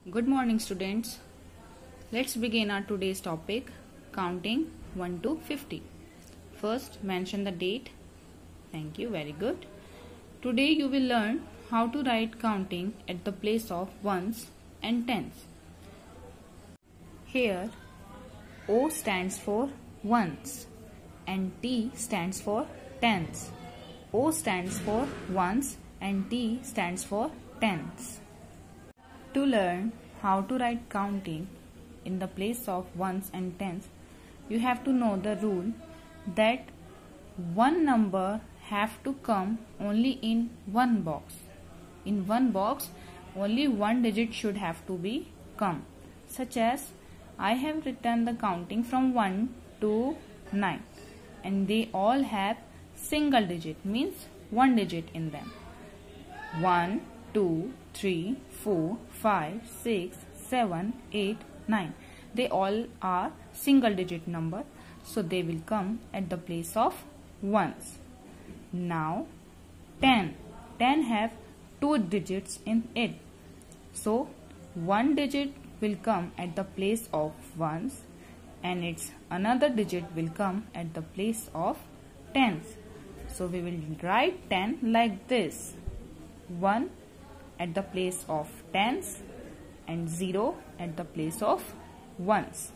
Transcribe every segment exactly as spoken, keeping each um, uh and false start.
Good morning, students. Let's begin our today's topic, counting one to fifty. First, mention the date. Thank you, very good. Today you will learn how to write counting at the place of ones and tens. Here, O stands for ones and T stands for tens. O stands for ones and T stands for tens. To learn how to write counting in the place of ones and tens, you have to know the rule that one number have to come only in one box. In one box, only one digit should have to be come. Such as, I have written the counting from one to nine and they all have single digit, means one digit in them. one, two, three, four, five, six, seven, eight, nine. They all are single digit number, so they will come at the place of ones. Now ten. ten have two digits in it. So one digit will come at the place of ones and its another digit will come at the place of tens. So we will write ten like this. one at the place of tens and zero at the place of ones.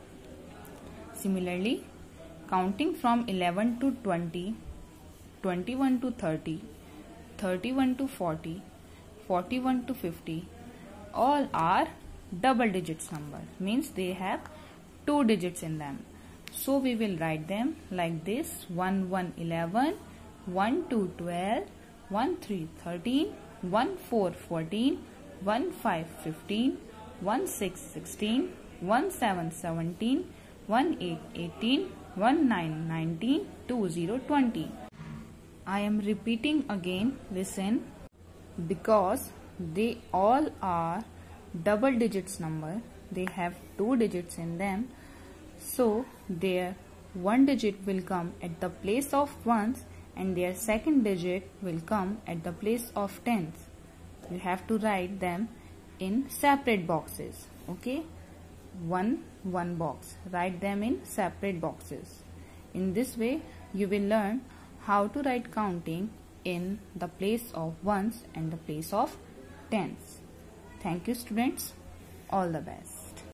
Similarly, counting from eleven to twenty, twenty-one to thirty, thirty-one to forty, forty-one to fifty, all are double digits number, means they have two digits in them. So we will write them like this: one, one, eleven, one, two, twelve, one, three, thirteen, one, four, fourteen, one, five, fifteen, one, six, sixteen, one, seven, seventeen, one, eight, eighteen, one, nine, nineteen, two, zero, twenty. I am repeating again, listen, because they all are double digits number, they have two digits in them, so their one digit will come at the place of ones and their second digit will come at the place of tens. You have to write them in separate boxes. Okay, one one box, write them in separate boxes. In this way you will learn how to write counting in the place of ones and the place of tens. Thank you, students. All the best.